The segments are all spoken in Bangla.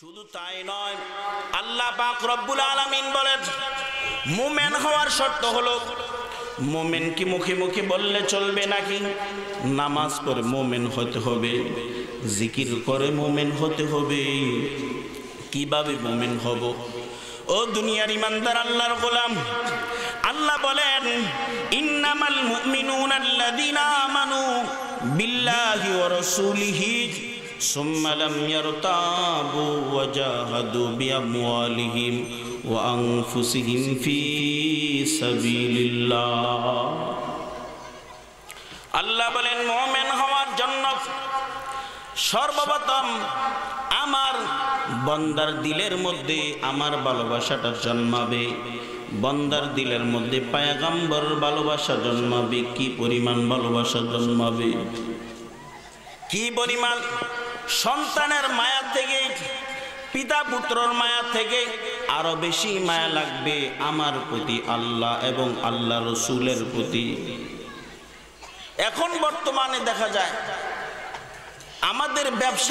শুধু তাই নয়, আল্লাহ পাক রব্বুল আলামিন বলেন মুমিন হওয়ার শর্ত হলো, মুমিন কি মুখে মুখে বললে চলবে নাকি? নামাজ পড়ে মুমিন হতে হবে, জিকির করে মুমিন হতে হবে। কিভাবে মুমিন হব? ও দুনিয়ার ইমানদার আল্লাহর গোলাম, আল্লাহ বলেন ইন্নামাল মুমিনুনা আল্লাযীনা আমানু বিল্লাহি ওয়া রাসূলিহি সুম্মা লাম ইয়ারতাবু ওয়া জাহাদু বিআমওয়ালিহিম ওয়া আনফুসিহিম ফি সাবিলিল্লাহ। আল্লাহ বলেন মুমিন হওয়ার জন্য সর্বপ্রথম আমার বান্দার দিলের মধ্যে আমার ভালোবাসাটা জন্মাবে, বান্দার দিলের মধ্যে পয়গম্বর ভালোবাসা জন্মাবে। কি পরিমাণ ভালোবাসা জন্মাবে, কি পরিমাণ! সন্তানের মায়া থেকে, পিতা পুত্রর মায়া থেকে আরো বেশি মায়া লাগবে আমার প্রতি আল্লাহ এবং আল্লাহ রসুলের প্রতি। এখন বর্তমানে দেখা যায় আমাদের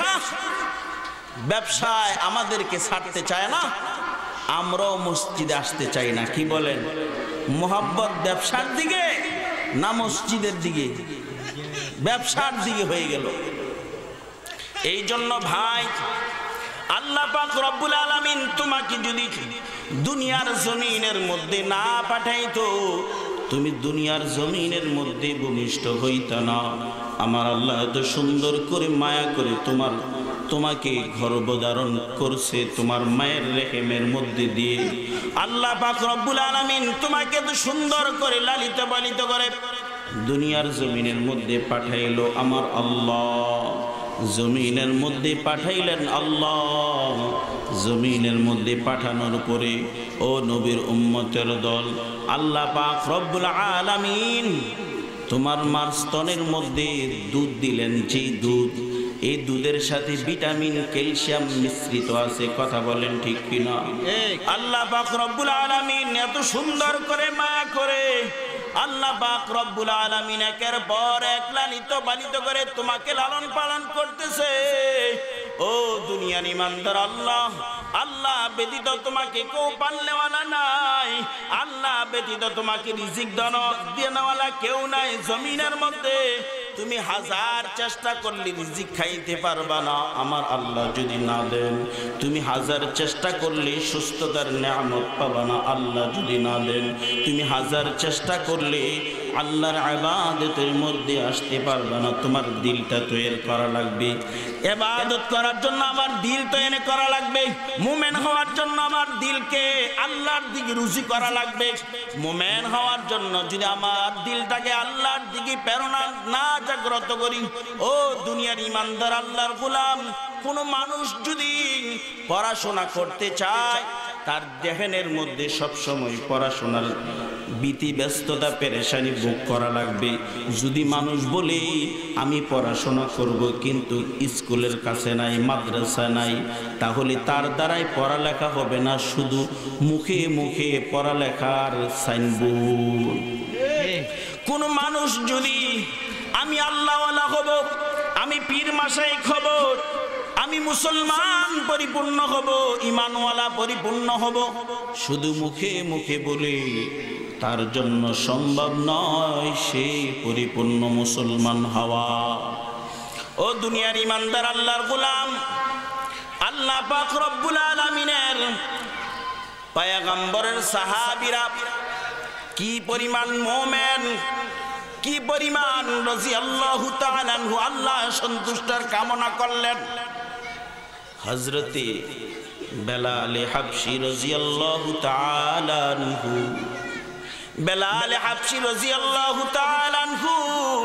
ব্যবসায় আমাদেরকে ছাড়তে চায় না, আমরাও মসজিদে আসতে চাই না। কি বলেন? মোহাব্বত ব্যবসার দিকে না মসজিদের দিকে? ব্যবসার দিকে হয়ে গেল। এই জন্য ভাই, আল্লাহ পাক রব্বুল আলামিন তোমাকে যদি দুনিয়ার জমিনের মধ্যে না পাঠাইতো, তুমি দুনিয়ার জমিনের মধ্যে ভূমিষ্ঠ হইতা না। আমার আল্লাহ এত সুন্দর করে মায়া করে তোমাকে গর্ভধারণ করছে, তোমার মায়ের রেহেমের মধ্যে দিয়ে আল্লাহ পাক রব্বুল আলামিন তোমাকে এত সুন্দর করে লালিত পালিত করে দুনিয়ার জমিনের মধ্যে পাঠাইলো। আমার আল্লাহ জমিনের মধ্যে পাঠাইলেন। আল্লাহ জমিনের মধ্যে পাঠানোর পরে ও নবীর উম্মতের দল, আল্লাহ পাক রব্বুল আলামিন তোমার মার স্তনের মধ্যে দুধ দিলেন। যে দুধ, এই দুধের সাথে ভিটামিন ক্যালসিয়াম মিশ্রিত আছে। কথা বলেন ঠিক কিনা? আল্লাহ পাক রব্বুল আলামিন এত সুন্দর করে মায়া করে আল্লাহ পাক রব্বুল আলামিন একের পর এক লালিত পালিত করে তোমাকে লালন পালন করতেছে। ও দুনিয়ার ইমানদার, আল্লাহ ব্যতীত তোমাকে কেউ পালনেওয়ালা নাই, আল্লাহ ব্যতীত তোমাকে রিজিক দেওয়ালা কেউ নাই। জমিনের মধ্যে তুমি হাজার চেষ্টা করলে রিজিক খাইতে পারবা না আমার আল্লাহ যদি না দেন। তুমি হাজার চেষ্টা করলে সুস্থতার নিয়ামত পাবা না আল্লাহ যদি না দেন। তুমি হাজার চেষ্টা করলে আল্লাহর ইবাদতের মধ্যে আসতে পারবা না। তোমার দিলটা তৈরি করা লাগবে। ইবাদত করার জন্য আমার দিল তৈরি করা লাগবে। মুমিন হওয়ার জন্য আমার দিলকে আল্লাহর দিকে রুজি করা লাগবে। মুমিন হওয়ার জন্য যদি আমার দিলটাকে আল্লাহর দিকে প্রেরণা না জাগ্রত করি, ও দুনিয়ার ইমানদার আল্লাহর গোলাম, কোন মানুষ যদি পড়াশোনা করতে চায়, তার দেহের মধ্যে সবসময় পড়াশোনার ভীতি ব্যস্ততা পেরেশানি ভোগ করা লাগবে। যদি মানুষ বলে আমি পড়াশোনা করব কিন্তু স্কুলের কাছে নাই, মাদ্রাসা নাই, তাহলে তার দ্বারাই পড়ালেখা হবে না, শুধু মুখে মুখে পড়ালেখার সাইনবোর্ড। কোন মানুষ যদি আমি আল্লাহওয়ালা হব, আমি পীর মাশায়েখ হব, আমি মুসলমান পরিপূর্ণ হব, ঈমানওয়ালা পরিপূর্ণ হব, শুধু মুখে মুখে বলে, তার জন্য সম্ভব নয় সে পরিপূর্ণ মুসলমান হওয়া। ও দুনিয়ার ইমানদার আল্লাহর গোলাম, আল্লাহ পাক রব্বুল আলামিনের পয়গম্বরের সাহাবীরা কি পরিমাণ মুমিন, কি পরিমাণ রাদিয়াল্লাহু তাআলা আনহু আল্লাহ সন্তুষ্টির কামনা করলেন। হযরতে বেলাল হাবশী রাদিয়াল্লাহু তাআলা আনহু, বেলাল হাবশী রাদিয়াল্লাহু তাআলা আনহু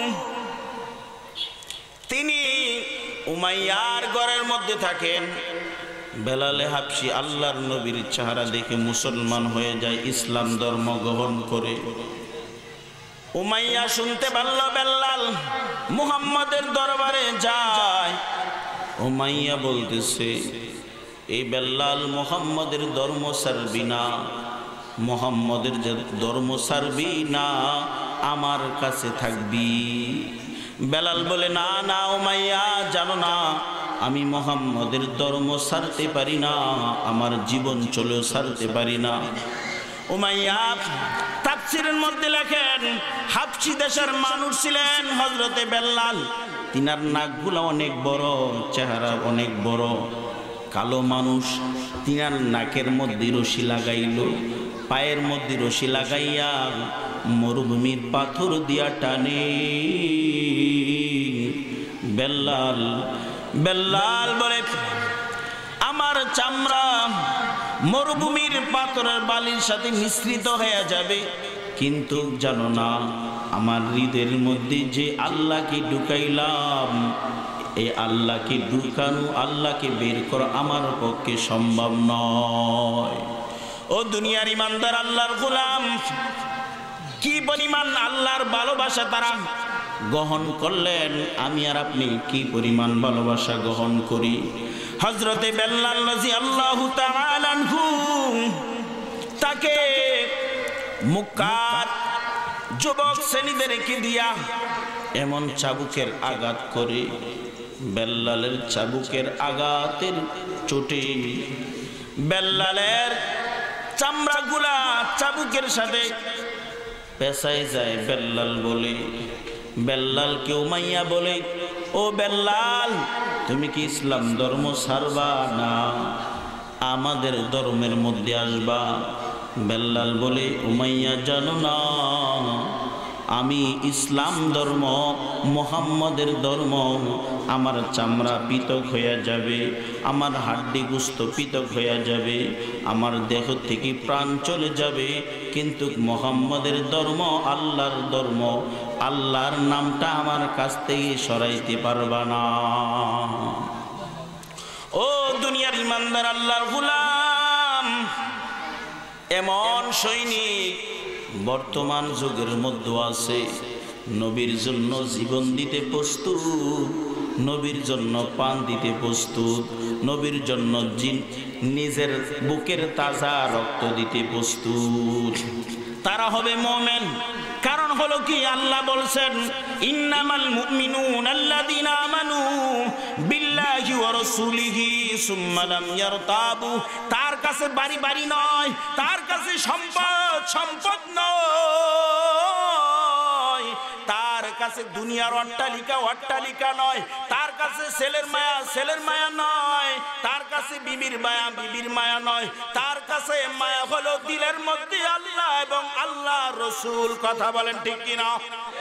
তিনি উমাইয়ার ঘরের মধ্যে থাকেন। বেলাল হাবশী আল্লাহর নবীর চেহারা দেখে মুসলমান হয়ে যায়, ইসলাম ধর্ম গ্রহণ করে। উমাইয়া শুনতে পারল বেলাল মুহাম্মাদের দরবারে যায়। উমাইয়া বলতেছে, এই বেলাল মুহাম্মাদের ধর্ম ছাড়বি না, মুহাম্মাদের যে ধর্ম ছাড়বি না, আমার কাছে থাকবি। বেলাল বলে, না না উমাইয়া, জানো না আমি মুহাম্মদের ধর্ম ছাড়তে পারি না, আমার জীবন চলেও ছাড়তে পারি না। উমাইয়া তাফসীরের মধ্যে লেখেন হাবশী দেশের মানুষ ছিলেন হযরতে বেল্লাল। তিনার নাকগুলো অনেক বড়, চেহারা অনেক বড়, কালো মানুষ। তিনার নাকের মধ্যে রশি লাগাইল, পায়ের মধ্যে রশি লাগাইয়া মরুভূমির পাথর দিয়া টানে। বেল্লাল বেল্লাল বলে আমার চামড়া মরুভূমির পাথরের বালির সাথে মিশ্রিত হয়ে যাবে, কিন্তু জানো না আমার হৃদয়ের মধ্যে যে আল্লাহকে ঢুকাইলাম, এই আল্লাহকে ঢুকানো, আল্লাহকে বের করা আমার পক্ষে সম্ভব নয়। ও দুনিয়ার ইমানদার আল্লাহর গোলাম, কি পরিমাণ আল্লাহর ভালোবাসা তারা গ্রহণ করলেন, আমি আর আপনি কি পরিমাণ ভালোবাসা গ্রহণ করি। হযরতে বেল্লাল রাদিয়াল্লাহু তাআলা আনহু তাকে মক্কার যুবক শ্রেণীদেরকে দিয়া এমন চাবুকের আঘাত করে, বেল্লালের চাবুকের আঘাতের চোটে বেল্লালের চামড়াগুলা চাবুকের সাথে পেঁচাই যায়। বেল্লাল বলে, বেল্লালকে উমাইয়া বলে, ও বেল্লাল তুমি কি ইসলাম ধর্ম ছাড়বা না আমাদের ধর্মের মধ্যে আসবা? বেল্লাল বলে, উমাইয়া জানো না আমি ইসলাম ধর্ম মুহাম্মদের ধর্ম, আমার চামড়া পৃথক হয়ে যাবে, আমার হাড্ডি গোশত পৃথক হয়ে যাবে, আমার দেহ থেকে প্রাণ চলে যাবে, কিন্তু মুহাম্মদের ধর্ম আল্লাহর ধর্ম, আল্লাহর নামটা আমার কাছ থেকে সরাইতে পারবা না। ও দুনিয়ার ইমানদার আল্লাহর গোলাম, এমন সৈনিক বর্তমান যুগের মধ্যে আছে, নবীর জন্য জীবন দিতে প্রস্তুত, নবীর জন্য প্রাণ দিতে প্রস্তুত, নবীর জন্য নিজের বুকের তাজা রক্ত দিতে প্রস্তুত। তারা হবে মুমিন। কারণ হলো কি, আল্লাহ বলছেন ইন্নামাল মুমিনুনা আল্লাযীনা আমানু বিল্লাহি ওয়া রাসূলিহি সুম্মা লাম ইয়ারতাবু। তার কাছে বাড়ি বাড়ি নয়, তার কাছে সম্পদ সম্পদ নয়, তার কাছে দুনিয়ার অট্টালিকা অট্টালিকা নয়, তার কাছে ছেলের মায়া নয়, তার কাছে বিবির মায়া নয়, তার কাছে মায়া হলো দিলের মধ্যে আল্লাহ এবং আল্লাহ রসুল। কথা বলেন ঠিক কিনা?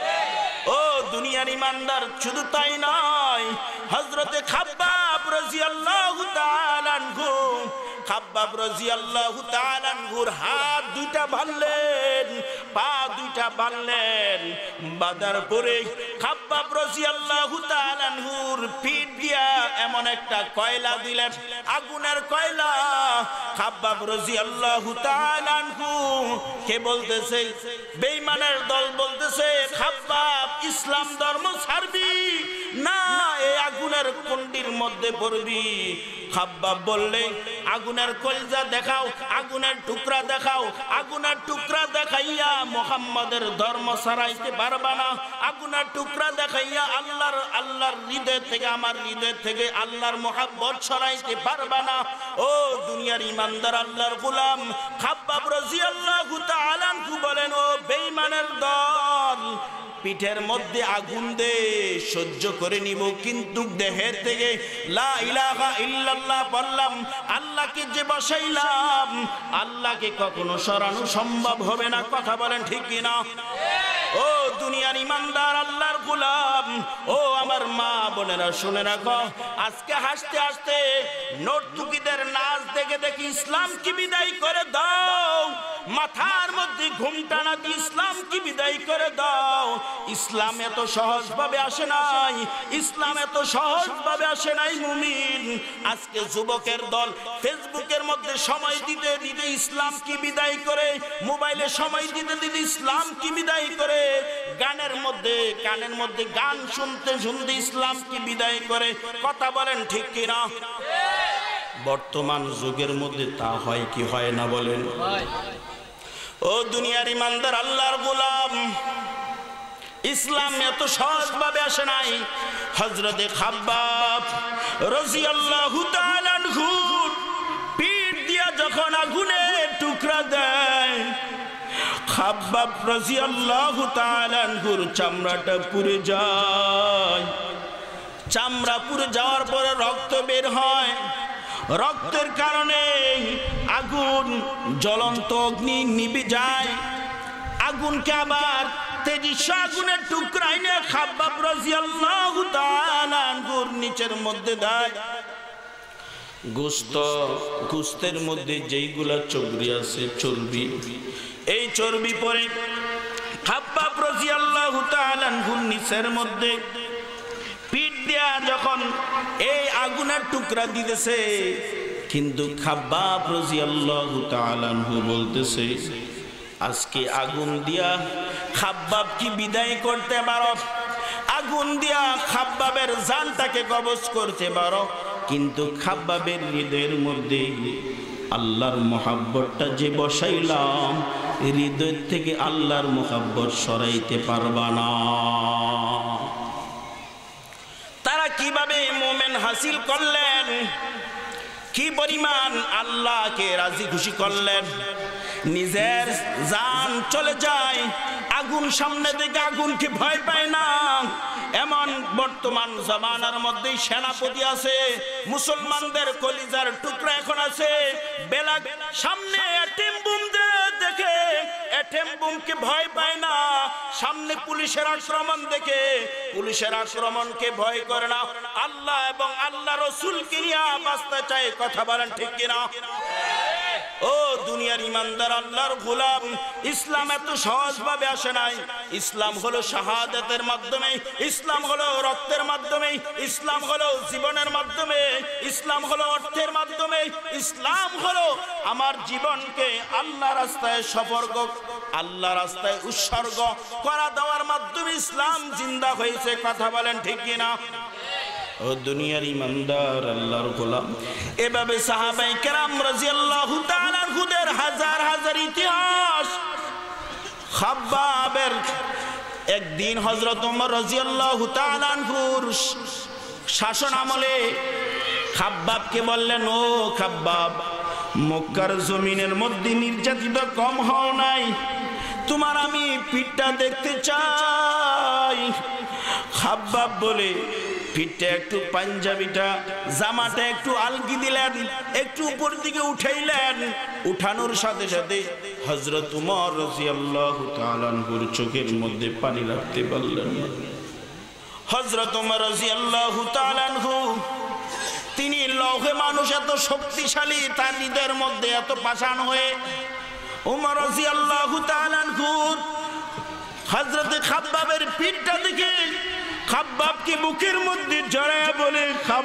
ও দুনিয়ার ইমানদার, শুধু তাই নয়, হযরতে খাব্বাব রাদিয়াল্লাহু তাআলা আনহু, খাব্বাব রাদিয়াল্লাহু তাআলা আনহুর হাত দুইটা বাঁধলেন, পা দুইটা বাঁধলেন, বাঁধার পরে খাব্বাব রাদিয়াল্লাহু তাআলা আনহুর পিঠ দিয়া এমন একটা কয়লা দিলেন, আগুনের কয়লা। খাব্বাব রাদিয়াল্লাহু তাআলা আনহু কে বলতেছে, বেঈমানের দল বলতেছে, খাব্বাব ইসলাম ধর্ম ছাড়বি না এই আগুনের কুণ্ডির মধ্যে পড়বি। খাব্বাব বললে, আগুনের কলজা দেখাও, আগুনের টুকরা দেখাও, আগুনের টুকরা দেখাইয়া মুহাম্মাদের ধর্ম ছাড়াইতে পারবা না, আগুনের টুকরা দেখাইয়া আল্লাহর হৃদয় থেকে, আমার হৃদয় থেকে আল্লাহর মুহাব্বত ছড়াইতে পারবা না। ও দুনিয়ার ইমানদার আল্লাহর গোলাম, খাব্বাব রাদিয়াল্লাহু তাআলা আনহু বলেন, ও বেঈমানের দল, পিঠের মধ্যে আগুন দে সহ্য করে নিব, কিন্তু দেহের থেকে লা ইলাহা ইল্লাল্লাহ বললাম, আল্লাহকে যে বসাইলাম, আল্লাহকে কখনো সরানো সম্ভব হবে না। কথা বলেন ঠিক কিনা? ও দুনিয়ার ইমানদার আল্লাহর গোলাম, ও আমার মা বোনেরা শুনে রাখো, আজকে হাসতে হাসতে নর্তকীদের নাচ দেখে দেখে ইসলাম কি বিদায় করে দাও, মাথার মধ্যে ঘুমটা না দিয়ে ইসলাম কি বিদায় করে দাও। ইসলাম এত সহজ ভাবে আসে নাই, ইসলাম এত সহজ ভাবে আসে নাই মুমিন। আজকে যুবকের দল ফেসবুকের মধ্যে সময় দিতে দিতে ইসলাম কি বিদায় করে, মোবাইলে সময় দিতে দিতে ইসলাম কি বিদায় করে, গানের মধ্যে কানের মধ্যে গান শুনতে শুনতে ইসলাম কি বিদায় করে। কথা বলেন ঠিক কিনা? বর্তমান যুগের মধ্যে তা হয় কি হয় না বলেন? ও দুনিয়ার ইমানদার আল্লাহর গোলাম, ইসলাম এত সহজ ভাবে আসে নাই। হযরতে খাব্বাব রাদিয়াল্লাহু তাআলা আনহু পিঠ দিয়া যখন আগুনের টুকরা দেয়, খাব্বাব রাদিয়াল্লাহু তাআলা আনহুর চামড়াটা পুড়ে যায়। চামড়া পুড়ে যাওয়ার পরে রক্ত বের হয়। রক্তের কারণে আগুন জ্বলন্ত অগ্নি নিভে যায়। আগুনকে আবার তেজস্ব আগুনের টুকরা এনে খাব্বাব রাদিয়াল্লাহু তাআলা আনহুর নিচের মধ্যে দেয়। গোস্তের মধ্যে যেইগুলা চর্বি আছে, চর্বি, এই চর্বি পরে খাব্বাব রাদিয়াল্লাহু তাআলা আনহুর নিচের মধ্যে পিঠ দিয়া যখন এই আগুনের টুকরা দিতেছে, কিন্তু খাব্বাব রাদিয়াল্লাহু তাআলা আনহু বলতেছে, আজকে আগুন দিয়া খাব্বাব কি বিদায় করতে পারো, আগুন দিয়া খাব্বাবের জানটাকে কবজ করতে পারো, কিন্তু খাব্বাবের হৃদয়ের মধ্যে আল্লাহর মোহাব্বতটা যে বসাইলাম, হৃদয় থেকে আল্লাহর মোহাব্বত সরাইতে পারবা না। তারা কিভাবে মোমেন হাসিল করলেন, কি পরিমাণ আল্লাহকে রাজি খুশি করলেন, নিজের জান চলে যায়, আগুন সামনে দেখে আগুনকে ভয় পায় না। এমন বর্তমান জামানার মধ্যে সেনাপতি আছে, মুসলমানদের কলিজার টুকরা এখন আছে, বেলা সামনে অ্যাটম বোম দেখে অ্যাটম বোমকে ভয় পায় না, সামনে পুলিশের আক্রমণ দেখে পুলিশের আক্রমণকে ভয় করে না। আল্লাহ এবং আল্লাহ রাসূলকে নিয়ে বাঁচতে চায়, কথা বলেন ঠিক কিনা? ও দুনিয়ার ইমানদার আল্লাহর গোলাম, ইসলাম এত সহজভাবে আসে নাই। ইসলাম হলো শাহাদাতের মাধ্যমে, ইসলাম হলো রক্তের মাধ্যমে, ইসলাম হলো জীবনের মাধ্যমে, ইসলাম হলো অর্থের মাধ্যমে, ইসলাম হলো আমার জীবনকে আল্লাহ রাস্তায় সফর্গ, আল্লাহ রাস্তায় উৎসর্গ করা দেওয়ার মাধ্যমে ইসলাম জিন্দা হয়েছে, কথা বলেন ঠিক কিনা? ও দুনিয়ার ইমানদার আল্লাহর গোলাম, এভাবে সাহাবায়ে কেরাম রাদিয়াল্লাহু তাআলা আনহুদের হাজার হাজার ইতিহাস। খাব্বাবের একদিন হযরত ওমর রাদিয়াল্লাহু তাআলা আনহুর শাসন আমলে খাব্বাবকে বললেন, ও খাব্বাব, মক্কার জমিনের মধ্যে নির্যাতিত কম হও নাই, তোমার আমি পিঠটা দেখতে চাই। খাব্বাব বলে পিঠটা একটু, পাঞ্জাবিটা জামাটা একটু আলগি দিলেন, একটু উপর দিকে উঠাইলেন। উঠানোর সাথে সাথে হযরত ওমর রাদিয়াল্লাহু তাআলা আনহুর চোখের মধ্যে পানি রাখতে পারলেন না। হযরত ওমর রাদিয়াল্লাহু তাআলা আনহু তিনি লৌহে মানুষ, এত শক্তিশালী, তার হৃদয়ের মধ্যে এত পাষাণ হয়ে ওমর রাদিয়াল্লাহু তাআলা আনহু হযরত খাব্বাবের পিঠটা দেখে খাব্বাবকে বুকের মধ্যে জড়ায় বলে,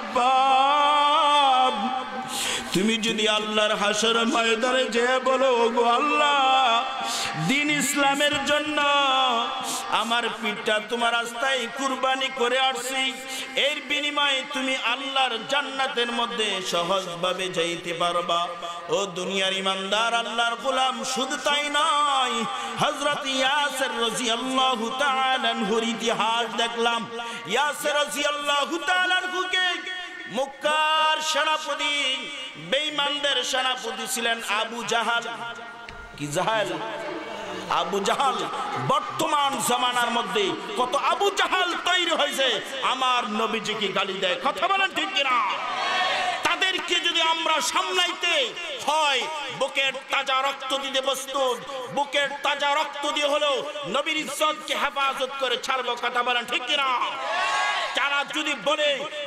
খাব্বাব, তুমি যদি আল্লাহর হাসর ময়দানে যেয়ে বলো, ওগো আল্লাহ, দ্বীন ইসলামের জন্য আমার পিঠটা তোমার রাস্তায় কুরবানি করে আসছি, এর বিনিময়ে তুমি আল্লাহর জান্নাতের মধ্যে সহজভাবে যাইতে পারবা। ও দুনিয়ার ইমানদার আল্লাহর গোলাম, শুধু তাই নয়, হযরত ইয়াসির রাদিয়াল্লাহু তাআলা আনহুর ইতিহাস দেখলাম। ইয়াসির রাদিয়াল্লাহু তাআলা আনহুকে মক্কার সেনাপতি, বেঈমানদের সেনাপতি ছিলেন আবু জাহাল। কি জাহাল? আবু জাহাল। বর্তমান জামানার মধ্যে কত আবু জাহাল তৈরি হয়েছে, আমার নবীজিকে গালি দেয়, কথা বলেন ঠিক কিনা? তাদেরকে যদি আমরা সামলাইতে হয়, বুকের তাজা রক্ত দিতে প্রস্তুত, বুকের তাজা রক্ত দিয়ে হলো নবীর ইজ্জতকে হেফাজত করে ছাড়বো, কথা বলেন ঠিক কিনা? যারা যদি বলে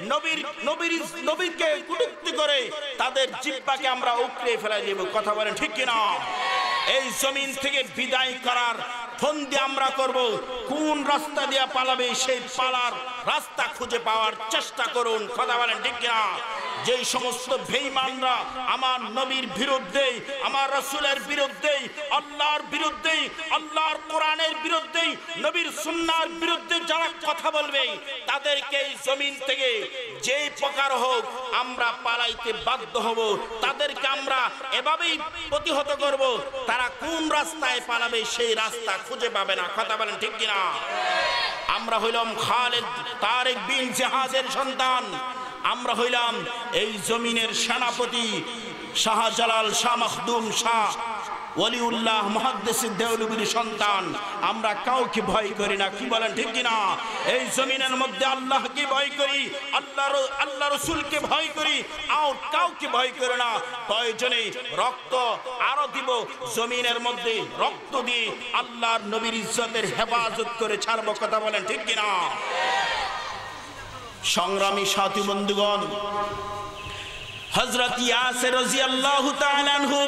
নবীকে কটূক্তি করে, তাদের জিহ্বাকে আমরা উপড়ে ফেলে দেব, কথা বলেন ঠিক কিনা? এই জমিন থেকে বিদায় করার ফন্দি আমরা করব। কোন রাস্তা দিয়ে পালাবে, সেই পালার রাস্তা খুঁজে পাওয়ার চেষ্টা করুন, কথা বলেন ঠিক কিনা? যেই সমস্ত বেঈমানরা আমার নবীর বিরুদ্ধে, আমার রাসূলের বিরুদ্ধে, আল্লাহর বিরুদ্ধে, আল্লাহর কোরআনের বিরুদ্ধে, নবীর সুন্নাহর বিরুদ্ধে যারা কথা বলবে, তাদেরকে এই জমিন থেকে যেই প্রকার হোক আমরা পালাইতে বাধ্য হব। তাদেরকে আমরা এভাবেই প্রতিহত করব, তারা কোন রাস্তায় পালাবে সেই রাস্তা খুঁজে পাবে না, কথা বলেন ঠিক কিনা? আমরা হইলাম খালিদ তারেক বিন জিহাদের সন্তান, আমরা হইলাম এই জমিনের সেনাপতি শাহজালাল শাহ মখদুম শাহ ওলিউল্লাহ মুহাদ্দিস দেওলভীর সন্তান। আমরা কাউকে ভয় করি না, কি বলেন ঠিক কিনা? এই জমিনের মধ্যে আল্লাহকে ভয় করি, আল্লাহ রসুলকে ভয় করি, আর কাউকে ভয় করি না। প্রয়োজনে রক্ত আরো দিব, জমিনের মধ্যে রক্ত দিয়ে আল্লাহর নবীর ইজ্জতের হেফাজত করে ছাড়বো, কথা বলেন ঠিক কিনা? সংগ্রামী সাথী বন্ধুগণ, হযরত ইয়াসির রাদিয়াল্লাহু তাআলা আনহু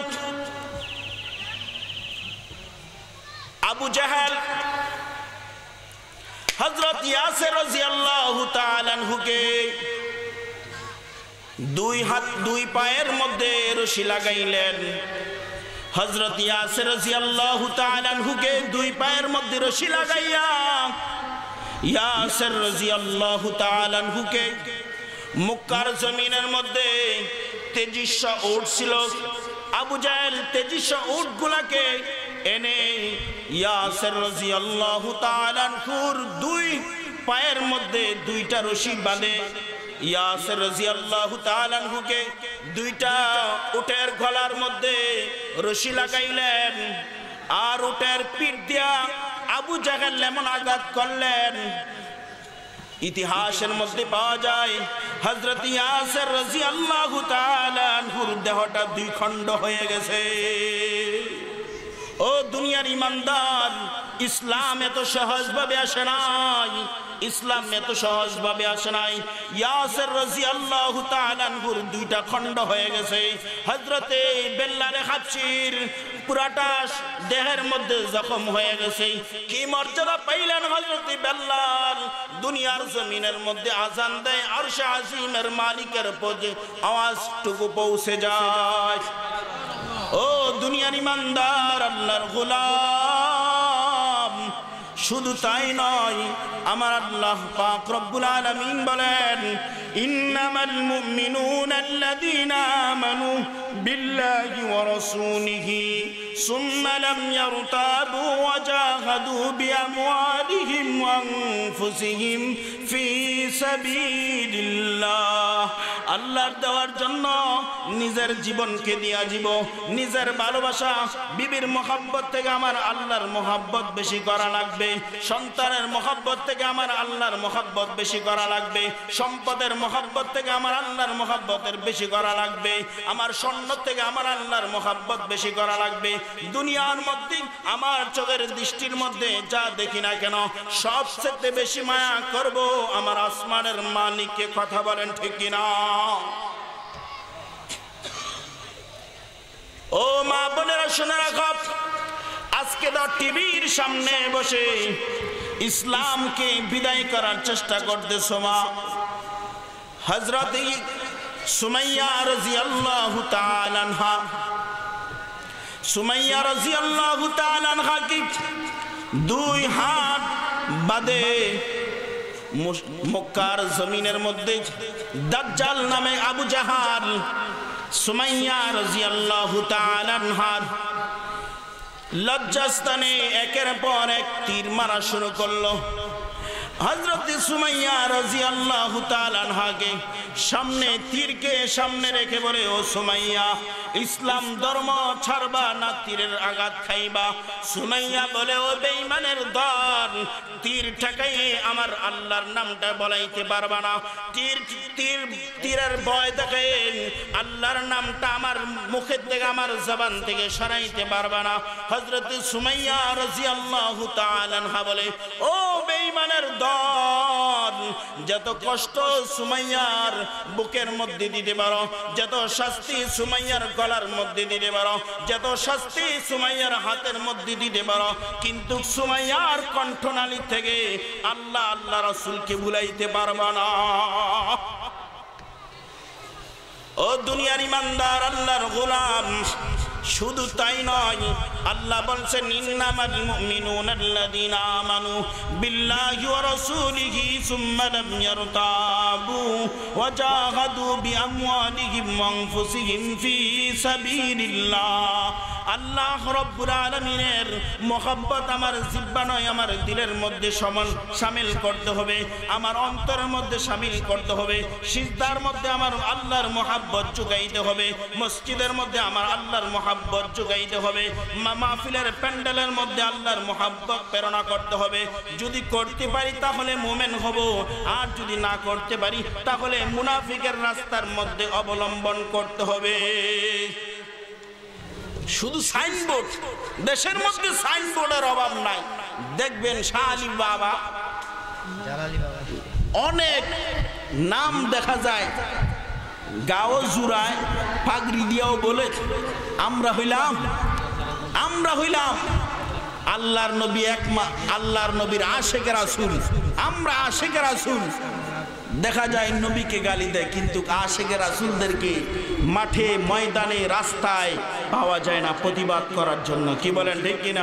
আবু জাহেল হযরত ইয়াসির রাদিয়াল্লাহু তাআলা আনহুকে দুই হাত দুই পায়ের মধ্যে রশি লাগাইলেন। হযরত ইয়াসির রাদিয়াল্লাহু তাআলা আনহুকে দুই পায়ের মধ্যে রশি লাগাইয়া ইয়াসির রাদিয়াল্লাহু তাআলা আনহুকে মক্কার জমিনের মধ্যে 2300 উট ছিল। আবু জাহেল 2300 উটগুলাকে এনে ইয়াসির রাদিয়াল্লাহু তাআলা আনহুর দুই পায়ের মধ্যে দুইটা রশি বাঁধে ইয়াসির রাদিয়াল্লাহু তাআলা আনহুকে দুইটা উটের গলার মধ্যে রশি লাগাইলেন। আর উটের পিঠ দিয়া আবু জাহেল এমন আঘাত করলেন, ইতিহাসের মধ্যে পাওয়া যায় হযরত ইয়াসির রাদিয়াল্লাহু তাআলা আনহুর দেহটা দুই খণ্ড হয়ে গেছে। ও দুনিয়ার ইমানদার, ইসলাম এত সহজভাবে আসে নাই, ইসলাম এত সহজভাবে আসে নাই। ইয়াসির রাদিয়াল্লাহু তাআলা আনহুর দুইটা খণ্ড হয়ে গেছে। হযরতে বেল্লাল হাবশীর পুরাটা দেহের মধ্যে জখম হয়ে গেছে। কি মর্যাদা পাইলেন হযরতে বেল্লাল! দুনিয়ার জমিনের মধ্যে আজান দেয়, আরশে আজিমের মালিকের পদে আওয়াজটুকু পৌঁছে যায়। ও দুনিয়ার ইমানদার, আল্লাহর গোলাম, শুধু তাই নয়, আমার আল্লাহ পাক রব্বুল আলামিন বলেন, ইন্নামাল মুমিনুনা আল্লাযীনা আমানু বিল্লাহি ওয়া রাসূলিহি সুম্মা লাম ইয়ারতাবু ওয়া জাহাদু বিআমওয়ালিহিম ওয়া আনফুসিহিম ফি সাবিলিল্লাহ। আল্লাহর দেওয়ার জন্য নিজের জীবনকে দিয়া দিব। নিজের ভালোবাসা, বিবির মহব্বত থেকে আমার আল্লাহর মহব্বত বেশি করা লাগবে। সন্তানের মহব্বত থেকে আমার আল্লাহর মহব্বত বেশি করা লাগবে। সম্পদের মহব্বত থেকে আমার আল্লাহর মহব্বতের বেশি করা লাগবে। আমার স্বর্ণ থেকে আমার আল্লাহর মহব্বত বেশি করা লাগবে। দুনিয়ার মধ্যে আমার চোখের দৃষ্টির মধ্যে যা দেখি না কেন, সবচেয়ে বেশি মায়া করব আমার আসমানের মালিককে, কথা বলেন ঠিক কিনা? ও মা বোনেরা শুনে রাখো, আজকে তো টিভির সামনে বসে ইসলামকে বিদায় করার চেষ্টা করতেছ মা। হযরত সুমাইয়া রাদিয়াল্লাহু তাআলা আনহা, সুমাইয়া রাদিয়াল্লাহু তাআলা আনহা কি দুই হাত বাঁধে মক্কার জমিনের মধ্যে দাজ্জাল নামে আবু জাহাল সুমাইয়া রাদিয়াল্লাহু তাআলা আনহার লজ্জাস্থানে একের পর এক তীর মারা শুরু করলো। হযরত সুমাইয়া রাদিয়াল্লাহু তাআলা আনহাকে সামনে তীরকে সামনে রেখে বলে, ও সুমাইয়া, ইসলাম ধর্ম ছাড়বা না তীরের আঘাত খাইবা? সুমাইয়া বলে, ও বেঈমানের দল, তীর ঠেকাইয়ে আমার আল্লাহর নামটা বলাইতে পারবা না। তীরের ভয় দেখে আল্লাহর নামটা আমার মুখের থেকে, আমার জবান থেকে সরাইতে পারবা না। হযরত সুমাইয়া রাদিয়াল্লাহু তাআলা আনহা বলে, ও বেঈমানের দল, যত কষ্ট সুমাইয়ার বুকের মধ্যে দিতে পারো, যত শাস্তি সুমাইয়ার গলার মধ্যে দিতে পারো, যত শাস্তি সুমাইয়ার হাতের মধ্যে দিতে পারো, কিন্তু সুমাইয়ার কণ্ঠনালী থেকে আল্লাহ আল্লাহ রাসূলকে ভুলাইতে পারবা না। ও দুনিয়ার ইমানদার, আল্লাহর গোলাম, শুধু তাই নয়, আল্লাহ বলছেন, ইন্নামাল মুমিনুনা আল্লাযীনা আমানু বিল্লাহি ওয়া রাসূলিহি সুম্মা লাম ইয়ারতাবু ওয়া জাহাদু বিআমওয়ালিহিম ওয়া আনফুসিহিম ফি সাবিলিল্লাহ। আল্লাহ রাব্বুল আলামিনের মহব্বত আমার জিহ্বা নয়, আমার দিলের মধ্যে শামিল করতে হবে, আমার অন্তরের মধ্যে শামিল করতে হবে। সিজদার মধ্যে আমার আল্লাহর মহব্বত জুগাইতে হবে, মসজিদের মধ্যে আমার আল্লাহর মহব্বত জুগাইতে হবে, মাহফিলের প্যান্ডেলের মধ্যে আল্লাহর মহব্বত প্রেরণা করতে হবে। যদি করতে পারি তাহলে মুমিন হব, আর যদি না করতে পারি তাহলে মুনাফিকের রাস্তার মধ্যে অবলম্বন করতে হবে। শুধু সাইনবোর্ড, দেশের মধ্যে সাইনবোর্ডের অভাব নাই। দেখবেন শাহ আলী বাবা, অনেক নাম দেখা যায়, গাও জুড়ায় পাগড়ি দিয়াও বলে আমরা হইলাম আল্লাহর নবী, আল্লাহর নবীর আশেক রাসূল, আমরা আশেক রাসূল। দেখা যায় নবীকে গালি দেয়, কিন্তু আশেক রাসূলদেরকে মাঠে ময়দানে রাস্তায় পাওয়া যায় না প্রতিবাদ করার জন্য। কি বলেন ঠিক কিনা?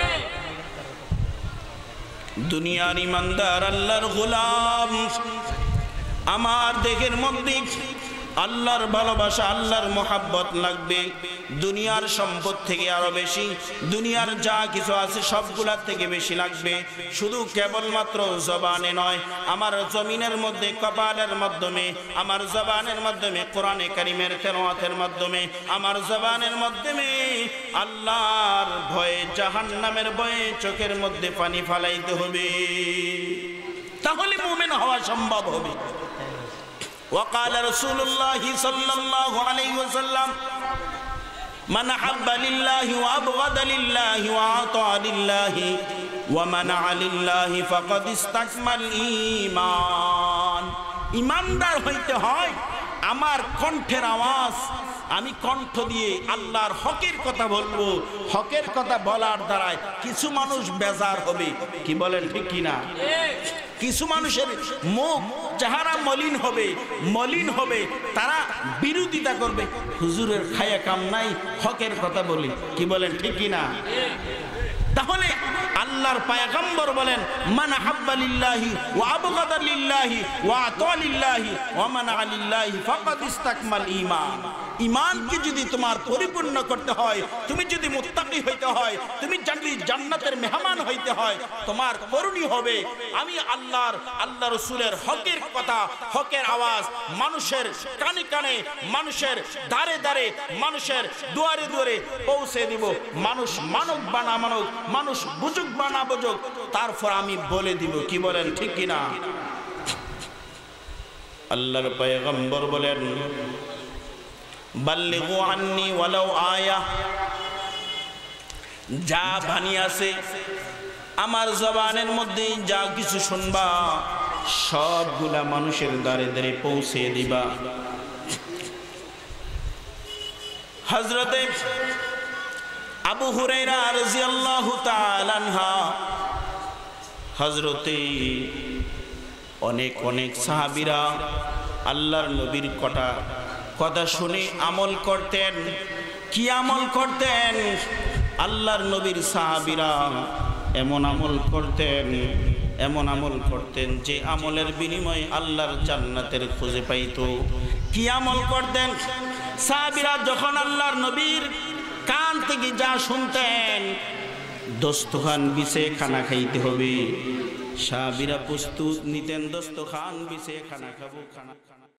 দুনিয়ার ইমানদার আল্লাহর গোলাম, আমার দেহের মধ্যে আল্লাহর ভালোবাসা, আল্লাহর মহাব্বত লাগবে দুনিয়ার সম্পদ থেকে আরো বেশি, দুনিয়ার যা কিছু আছে সবগুলার থেকে বেশি লাগবে। শুধু কেবলমাত্র জবানে নয়, আমার জমিনের মধ্যে কপালের মাধ্যমে, আমার জবানের মাধ্যমে কোরআনে কারীমের তেলাওয়াতের মাধ্যমে, আমার জবানের মাধ্যমে আল্লাহর ভয়ে, জাহান্নামের ভয়ে চোখের মধ্যে পানি ফালাইতে হবে, তাহলে মুমিন হওয়া সম্ভব হবে। وقال رسول الله صلى الله عليه وسلم من أحب لله وأبغض لله وأعطى لله ومنع لله فقد استكمل الإيمان। ইমানদার হইতে হয় আমার কণ্ঠের আওয়াজ, আমি কণ্ঠ দিয়ে আল্লাহর হকের কথা বলবো। হকের কথা বলার দ্বারায় কিছু মানুষ বেজার হবে। কি বলেন ঠিক কিনা? কিছু মানুষের মুখ চেহারা মলিন হবে, তারা বিরোধিতা করবে। হুজুরের খায়া কাম নাই, হকের কথা বলি। কি বলেন ঠিক কিনা? তাহলে আল্লাহর পয়গম্বর বলেন মান হাব্বা লিল্লাহি ওয়া আবগাদা লিল্লাহি ওয়া আতা লিল্লাহি ওয়া মানা লিল্লাহি ফাকাদ ইসতাকমাল ঈমান। ঈমানকে যদি তোমার পরিপূর্ণ করতে হয়, তুমি যদি মুত্তাকি হইতে হয়, তুমি যদি জান্নাতের মেহমান হইতে হয়, তোমার করণীয় হবে আমি আল্লাহ রাসূলের হকের কথা, হকের আওয়াজ মানুষের কানে কানে, মানুষের দাঁড়ে দাঁড়ে, মানুষের দুয়ারে দুয়ারে পৌঁছে দিব। মানুষ মানব বা না মানব, মানুষ বুঝুক বা না বুঝুক, তারপর আমি বলে দিব। কি বলেন ঠিক কিনা? আল্লাহর পয়গম্বর বলেন বাল্লিগু আন্নি ওয়ালাউ আয়া, যা বাণী আছে আমার জবানের মধ্যে, যা কিছু শুনবা সবগুলা মানুষের দ্বারে দ্বারে পৌঁছে দিবা। হযরতে আবু হুরায়রা রাদিয়াল্লাহু তাআলা আনহা, হযরতে অনেক সাহাবীরা আল্লাহর নবীর কথা শুনে আমল করতেন। কি আমল করতেন? আল্লাহর নবীর সাহাবীরা এমন আমল করতেন যে আমলের বিনিময়ে আল্লাহর জান্নাতের খুঁজে পাইতো। কি আমল করতেন? সাহাবীরা যখন আল্লাহর নবীর কান থেকে যা শুনতেন, দস্তখান বিছে খানা খাইতে হবে, সাহাবীরা প্রস্তুত নিতেন, দস্তখান বিছে খানা খাবো।